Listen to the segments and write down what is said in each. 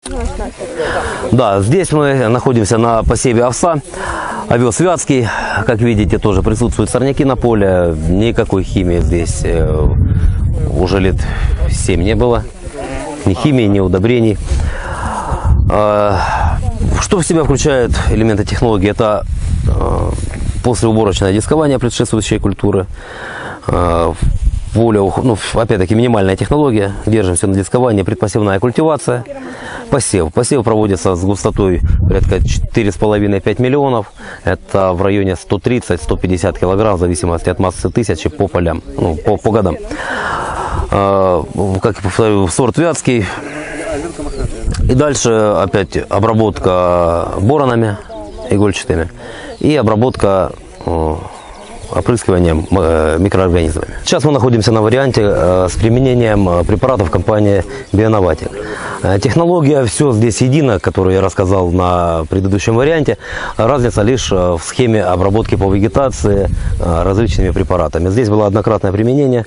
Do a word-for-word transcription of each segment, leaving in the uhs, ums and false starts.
Да, здесь мы находимся на посеве овса. Овес вятский, как видите, тоже присутствуют сорняки на поле. Никакой химии здесь уже лет семь не было. Ни химии, ни удобрений. Что в себя включают элементы технологии? Это послеуборочное дискование предшествующей культуры. Поле, ну, опять-таки, минимальная технология. Держимся на дисковании, предпосевная культивация. Посев. Посев проводится с густотой порядка четыре с половиной — пять миллионов. Это в районе сто тридцать — сто пятьдесят килограмм, в зависимости от массы тысячи по полям, ну, по, по годам. Как я повторю, сорт вятский. И дальше опять обработка боронами игольчатыми и обработка опрыскиванием микроорганизмами. Сейчас мы находимся на варианте с применением препаратов компании Bionovatic. Технология все здесь едина, которую я рассказал на предыдущем варианте. Разница лишь в схеме обработки по вегетации различными препаратами. Здесь было однократное применение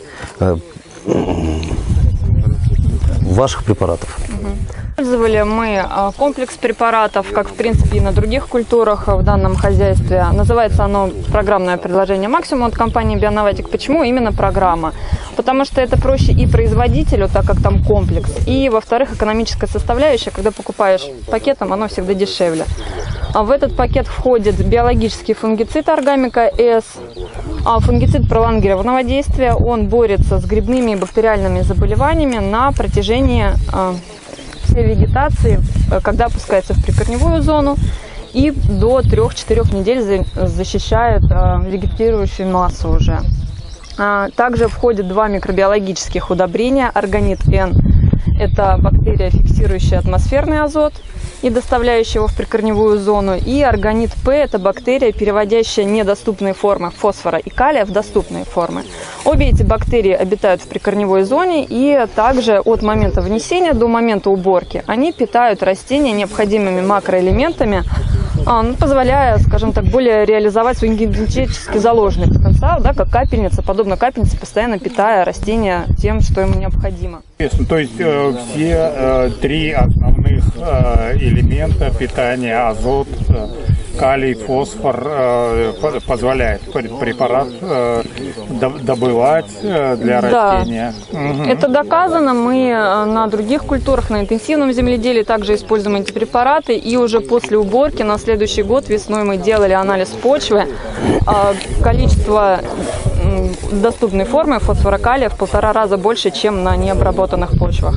ваших препаратов. Использовали мы комплекс препаратов, как в принципе и на других культурах в данном хозяйстве. Называется оно программное предложение «Максимум» от компании Bionovatic. Почему именно программа? Потому что это проще и производителю, так как там комплекс, и, во-вторых, экономическая составляющая. Когда покупаешь пакетом, оно всегда дешевле. А в этот пакет входит биологический фунгицид Органика С. А фунгицид пролонгированного действия. Он борется с грибными и бактериальными заболеваниями на протяжении всей вегетации, когда опускается в прикорневую зону, и до трёх-четырёх недель защищает вегетирующую массу уже. Также входит два микробиологических удобрения. Органит Н – это бактерия, фиксирующая атмосферный азот и доставляющая его в прикорневую зону. И органит П – это бактерия, переводящая недоступные формы фосфора и калия в доступные формы. Обе эти бактерии обитают в прикорневой зоне, и также от момента внесения до момента уборки они питают растения необходимыми макроэлементами, позволяя, скажем так, более реализовать свой генетический заложенный потенциал, да, как капельница, подобно капельнице, постоянно питая растения тем, что ему необходимо. То есть э, все э, три основных э, элемента питания, азот, э, калий, фосфор, э, позволяет препарат э, добывать э, для да. растения. Угу. Это доказано. Мы на других культурах, на интенсивном земледелии также используем эти препараты. И уже после уборки на следующий год весной мы делали анализ почвы. Количество доступной формы фосфора, калия в полтора раза больше, чем на необработанных почвах.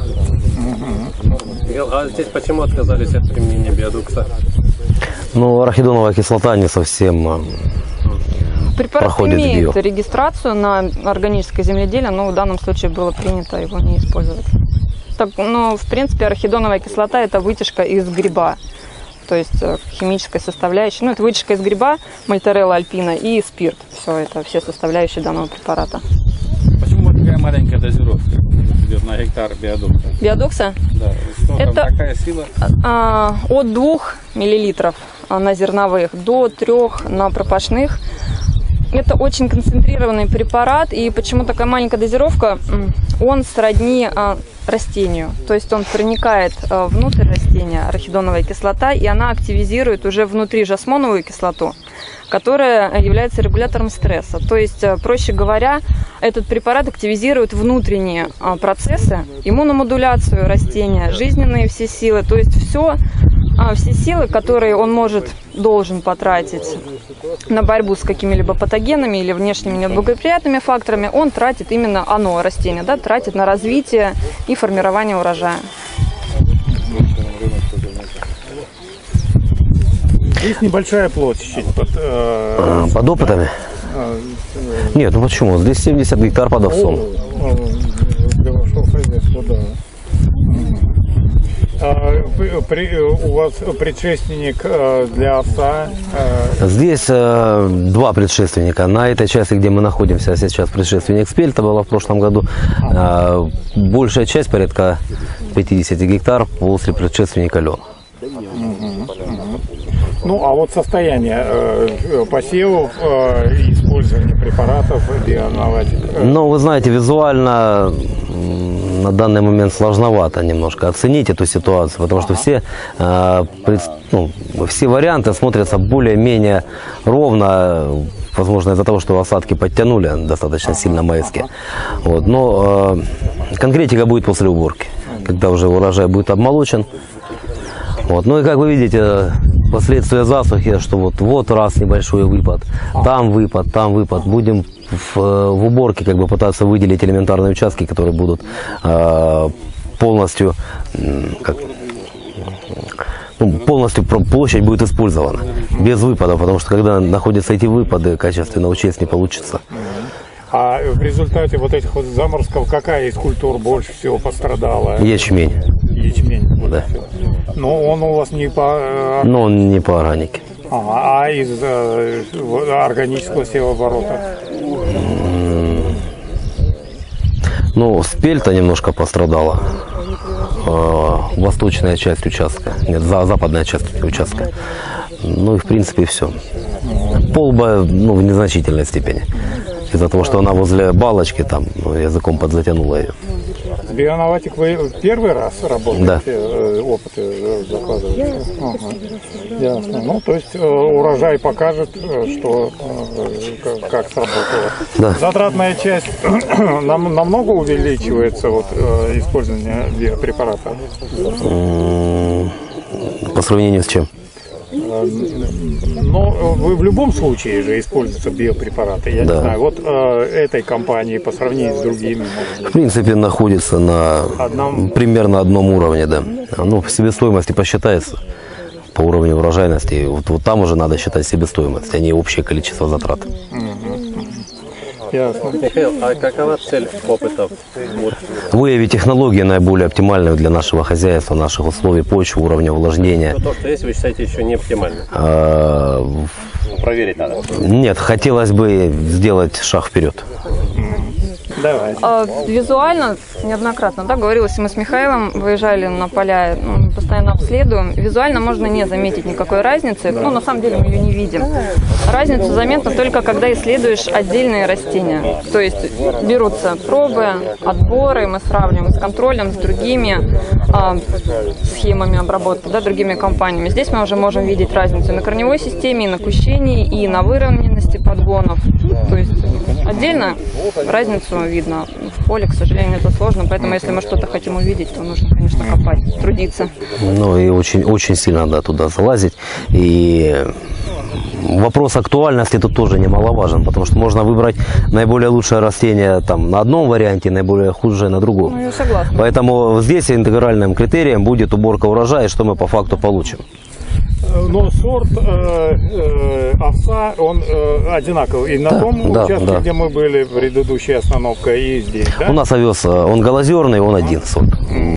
А здесь почему отказались от применения биодукса? Ну, арахидоновая кислота не совсем Препарат проходит имеет био. регистрацию на органическое земледелие, но в данном случае было принято его не использовать. Так, ну, в принципе, арахидоновая кислота – это вытяжка из гриба. То есть химическая составляющая. Ну, это вытяжка из гриба, мальторелла альпина и спирт. Все это, все составляющие данного препарата. Почему такая маленькая дозировка идет на гектар биодукса? Биодукса? Да. Что это там, какая сила? А, от двух миллилитров на зерновых до трёх на пропашных. Это очень концентрированный препарат, и почему такая маленькая дозировка? Он сродни а, растению, то есть он проникает а, внутрь растения, арахидоновая кислота, и она активизирует уже внутри жасмоновую кислоту, которая является регулятором стресса. То есть, проще говоря, этот препарат активизирует внутренние а, процессы, иммуномодуляцию растения, жизненные все силы, то есть все, а, все силы, которые он может, должен потратить на борьбу с какими-либо патогенами или внешними неблагоприятными факторами, он тратит именно оно, растение, да, тратит на развитие и формирование урожая. Есть небольшая площадь под, э, под опытами? Э, Нет, ну почему? Здесь семьдесят гектар под овсом. Для вашего хозяйства, да. А, при, у вас предшественник для овса? Здесь э, два предшественника. На этой части, где мы находимся сейчас, предшественник спельта была в прошлом году. Э, большая часть, порядка пятьдесят гектар, после предшественника лен. Ну, а вот состояние э, посевов э, и использования препаратов Bionovatic? Ну, вы знаете, визуально на данный момент сложновато немножко оценить эту ситуацию, потому что все, э, пред- ну, все варианты смотрятся более-менее ровно, возможно, из-за того, что осадки подтянули достаточно сильно майские. Вот. Но э, конкретика будет после уборки, когда уже урожай будет обмолочен. Вот. Ну и как вы видите, последствия засухи, что вот, вот раз небольшой выпад, там выпад, там выпад. Будем в, в уборке как бы пытаться выделить элементарные участки, которые будут э, полностью, как, ну, полностью площадь будет использована без выпадов, потому что когда находятся эти выпады, качественно учесть не получится. А в результате вот этих вот заморозков какая из культур больше всего пострадала? Ячмень. Ячмень. Да. Но он у вас не по... Но он не по органике. Ага, а из э, органического севооборота? Ну, спельта немножко пострадала. Э, восточная часть участка. Нет, за, западная часть участка. Ну и в принципе все. Полба, ну, в незначительной степени. Из-за того, что она возле балочки, там, ну, языком подзатянула ее. С Bionovatic вы первый раз работаете, Да. э, опыты закладываете? Ага. Ясно. Ну, то есть э, урожай покажет, э, что, э, как, как сработало. Да. Затратная часть нам, намного увеличивается вот, э, использование биопрепаратов? М, По сравнению с чем? Но вы в любом случае же используются биопрепараты. Я Да. не знаю, вот э, этой компании по сравнению с другими. В принципе, находится на Одном- примерно одном уровне, да. Ну, в себестоимости посчитается по уровню урожайности. Вот, вот там уже надо считать себестоимость, а не общее количество затрат. Ясно. Михаил, а какова цель опытов? Вот, Выявить технологии наиболее оптимальные для нашего хозяйства, наших условий почвы, уровня увлажнения. то, что есть, вы считаете еще не оптимально? А, Проверить надо. Нет, хотелось бы сделать шаг вперед. Давайте. А, Визуально, неоднократно, да, говорилось, мы с Михаилом выезжали на поля, ну, постоянно обследуем. Визуально можно не заметить никакой разницы, ну, на самом деле мы ее не видим. Разницу заметно только, когда исследуешь отдельные растения. То есть берутся пробы, отборы, мы сравниваем с контролем, с другими а, схемами обработки, да, другими компаниями. Здесь мы уже можем видеть разницу и на корневой системе, и на кущении, и на выровненности подгонов. То есть отдельно разницу видно. В поле, к сожалению, это сложно, поэтому если мы что-то хотим увидеть, то нужно, конечно, копать, трудиться. Ну и очень, очень сильно надо туда залазить. И вопрос актуальности тут тоже немаловажен, потому что можно выбрать наиболее лучшее растение там, на одном варианте, наиболее худшее на другом. Ну, я согласна. Поэтому здесь интегральным критерием будет уборка урожая, что мы по факту получим. Но сорт э, э, овса, он э, одинаковый и на Да, том да, участке, да. где мы были, предыдущая остановка, и здесь, да? У нас овес, э, он голозерный, он один сорт.